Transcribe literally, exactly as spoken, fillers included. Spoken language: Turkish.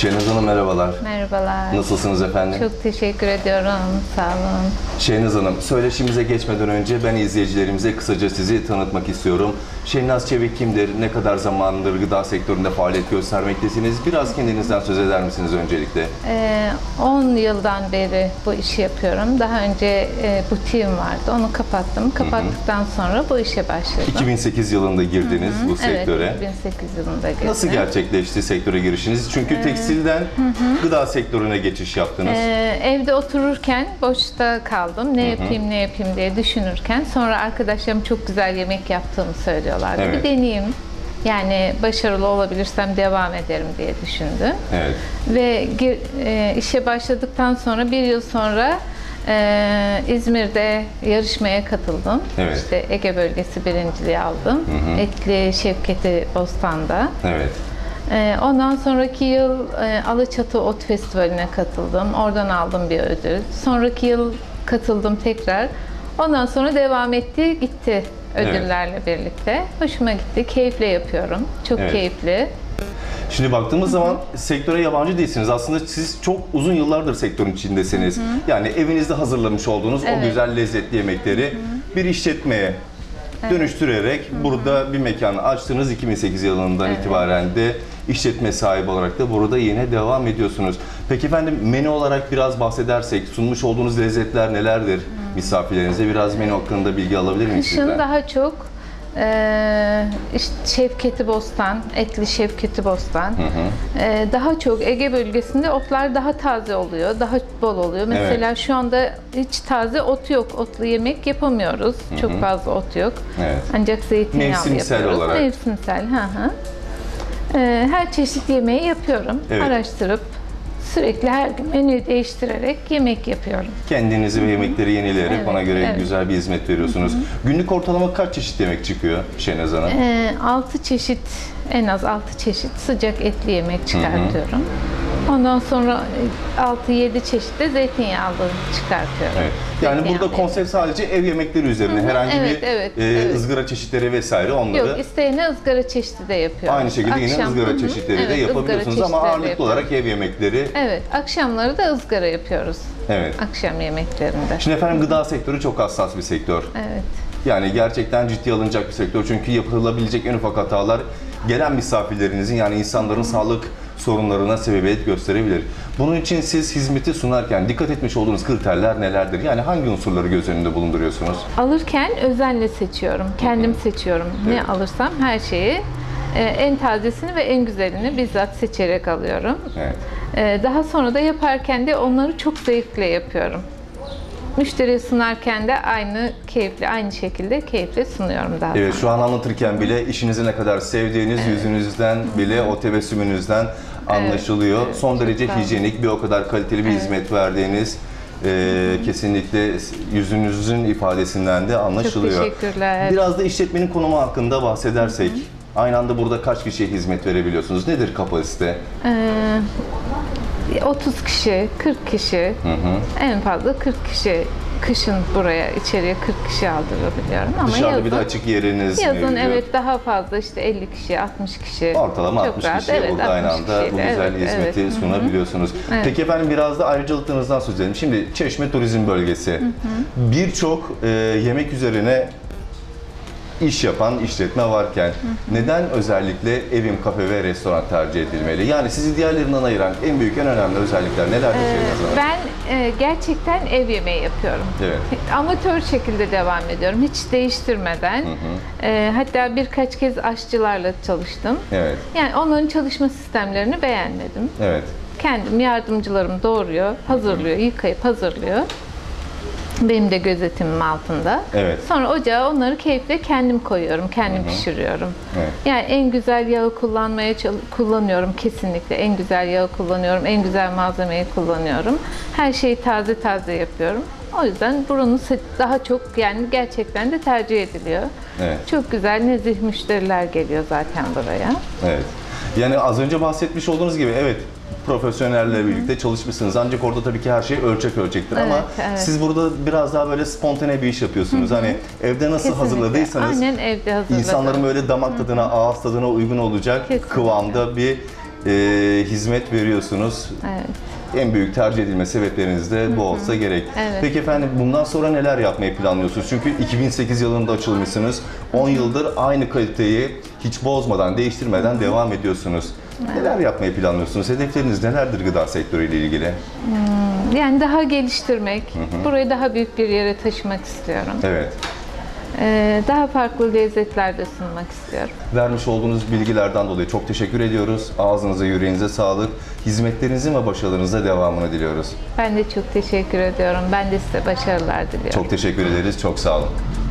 Şehnaz Hanım merhabalar. Merhabalar. Nasılsınız efendim? Çok teşekkür ediyorum. Sağ olun. Şehnaz Hanım, söyleşimize geçmeden önce ben izleyicilerimize kısaca sizi tanıtmak istiyorum. Şehnaz Çevik kimdir? Ne kadar zamandır gıda sektöründe faaliyet göstermektesiniz? Biraz kendinizden söz eder misiniz öncelikle? Ee, on yıldan beri bu işi yapıyorum. Daha önce e, butiğim vardı. Onu kapattım. Kapattıktan hı hı. sonra bu işe başladım. iki bin sekiz yılında girdiniz hı hı. bu sektöre. Evet, iki bin sekiz yılında girdim. Nasıl gerçekleşti sektöre girişiniz? Çünkü ee, tekstilden hı hı. gıda sektörüne geçiş yaptınız. Ee, evde otururken boşta kaldım. Ne hı hı. yapayım, ne yapayım diye düşünürken sonra arkadaşlarım çok güzel yemek yaptığımı söylüyorlardı. Evet. Bir deneyeyim. Yani başarılı olabilirsem devam ederim diye düşündüm. Evet. Ve e, işe başladıktan sonra bir yıl sonra e, İzmir'de yarışmaya katıldım. Evet. İşte Ege bölgesi birinciliği aldım. Hı hı. Etli Şevketi Bostan'da. Evet. E, ondan sonraki yıl e, Alaçatı Ot Festivali'ne katıldım. Oradan aldım bir ödül. Sonraki yıl katıldım tekrar. Ondan sonra devam etti, gitti. Ödüllerle evet. birlikte. Hoşuma gitti. Keyifle yapıyorum. Çok evet. keyifli. Şimdi baktığımız Hı-hı. zaman sektöre yabancı değilsiniz. Aslında siz çok uzun yıllardır sektörün içindesiniz. Hı-hı. Yani evinizde hazırlamış olduğunuz evet. o güzel lezzetli yemekleri Hı-hı. bir işletmeye evet. dönüştürerek Hı-hı. burada bir mekan açtınız. iki bin sekiz yılından evet. itibaren de işletme sahibi olarak da burada yine devam ediyorsunuz. Peki efendim menü olarak biraz bahsedersek sunmuş olduğunuz lezzetler nelerdir? Hı-hı. Misafirlerinize biraz menü hakkında bilgi alabilir miyiz Kışın sizden? daha çok e, işte Şevketi Bostan, etli Şevketi Bostan. Hı hı. E, daha çok Ege bölgesinde otlar daha taze oluyor, daha bol oluyor. Mesela evet. şu anda hiç taze ot yok, otlu yemek yapamıyoruz. Hı hı. Çok fazla ot yok. Evet. Ancak zeytinyağlı Mevsimsel yapıyoruz. Olarak. Mevsimsel. Hı hı. E, her çeşit yemeği yapıyorum, evet. araştırıp. Sürekli her gün menüyü değiştirerek yemek yapıyorum. Kendinizi Hı-hı. ve yemekleri yenileyerek evet, ona göre evet. güzel bir hizmet veriyorsunuz. Hı-hı. Günlük ortalama kaç çeşit yemek çıkıyor Şehnaz Hanım? Ee, altı çeşit, en az altı çeşit sıcak etli yemek çıkartıyorum. Hı-hı. Ondan sonra altı yedi çeşit de zeytinyağlı çıkartıyorum. Evet. Yani burada konsept sadece ev yemekleri üzerine. Hı-hı. Herhangi evet, bir evet, e, evet. ızgara çeşitleri vesaire onları... Yok, isteyene ızgara çeşidi de yapıyoruz. Aynı şekilde akşam, yine ızgara çeşitleri evet, de yapabiliyorsunuz ama ağırlıklı olarak ev yemekleri... Evet, akşamları da ızgara yapıyoruz. Evet. Akşam yemeklerinde. Şimdi efendim gıda sektörü çok hassas bir sektör. Evet. Yani gerçekten ciddiye alınacak bir sektör. Çünkü yapılabilecek en ufak hatalar gelen misafirlerinizin yani insanların Hı-hı. sağlık sorunlarına sebebiyet gösterebilir. Bunun için siz hizmeti sunarken dikkat etmiş olduğunuz kriterler nelerdir? Yani hangi unsurları göz önünde bulunduruyorsunuz? Alırken özenle seçiyorum. Kendim Hı-hı. seçiyorum. Evet. Ne alırsam her şeyi en tazesini ve en güzelini bizzat seçerek alıyorum. Evet. Daha sonra da yaparken de onları çok zevkle yapıyorum. Müşteriye sunarken de aynı keyifli, aynı şekilde keyifle sunuyorum daha Evet, sonra. şu an anlatırken bile işinizi ne kadar sevdiğiniz evet. yüzünüzden bile o tebessümünüzden anlaşılıyor. Evet, Son derece hijyenik, bir o kadar kaliteli bir evet. hizmet verdiğiniz e, kesinlikle yüzünüzün ifadesinden de anlaşılıyor. Çok teşekkürler. Biraz da işletmenin konumu hakkında bahsedersek, Hı-hı. aynı anda burada kaç kişiye hizmet verebiliyorsunuz? Nedir kapasite? Ee, otuz kişi, kırk kişi, hı hı. en fazla kırk kişi kışın buraya içeriye kırk kişi aldırabiliyorum ama dışarıda yazın, bir de açık yeriniz yazın mevcut. Evet daha fazla işte elli kişi, altmış kişi. Ortalama altmış kişiye evet, burada aynı anda bu güzel evet, hizmeti evet. sunabiliyorsunuz. Evet. Peki efendim biraz da ayrıcalıklarınızdan söz edelim. Şimdi Çeşme Turizm Bölgesi birçok e, yemek üzerine iş yapan işletme varken hı hı. neden özellikle evim, kafe ve restoran tercih edilmeli? Yani sizi diğerlerinden ayıran en büyük, en önemli özellikler nelerdir? Ee, ben e, gerçekten ev yemeği yapıyorum. Evet. Amatör şekilde devam ediyorum. Hiç değiştirmeden. Hı hı. E, hatta birkaç kez aşçılarla çalıştım. Evet. Yani onların çalışma sistemlerini beğenmedim. Evet. Kendim yardımcılarım doğruyor, hazırlıyor, hı hı. yıkayıp hazırlıyor. Benim de gözetimim altında. Evet. Sonra ocağa onları keyifle kendim koyuyorum, kendim Hı-hı. pişiriyorum. Evet. Yani en güzel yağı kullanmaya kullanıyorum kesinlikle. En güzel yağı kullanıyorum, en güzel malzemeyi kullanıyorum. Her şeyi taze taze yapıyorum. O yüzden buranın daha çok yani gerçekten de tercih ediliyor. Evet. Çok güzel, nezih müşteriler geliyor zaten buraya. Evet. Yani az önce bahsetmiş olduğunuz gibi evet. profesyonellerle birlikte çalışmışsınız. Ancak orada tabii ki her şey ölçek ölçektir evet, ama evet. siz burada biraz daha böyle spontane bir iş yapıyorsunuz. Hı hı. Hani evde nasıl Kesinlikle. hazırladıysanız Aynen evde hazırladım. insanların böyle damak tadına, hı hı. ağız tadına uygun olacak Kesinlikle. kıvamda bir e, hizmet veriyorsunuz. Evet. En büyük tercih edilme sebepleriniz de bu olsa gerek. Evet. Peki efendim bundan sonra neler yapmayı planlıyorsunuz? Çünkü iki bin sekiz yılında açılmışsınız. on yıldır aynı kaliteyi hiç bozmadan, değiştirmeden devam ediyorsunuz. Neler yapmayı planlıyorsunuz? Hedefleriniz nelerdir gıda sektörüyle ilgili? Yani daha geliştirmek, burayı daha büyük bir yere taşımak istiyorum. Evet. Ee, daha farklı lezzetler de sunmak istiyorum. Vermiş olduğunuz bilgilerden dolayı çok teşekkür ediyoruz. Ağzınıza, yüreğinize sağlık. Hizmetlerinizin ve başarılarınızda devamını diliyoruz. Ben de çok teşekkür ediyorum. Ben de size başarılar diliyorum. Çok teşekkür ederiz. Çok sağ olun.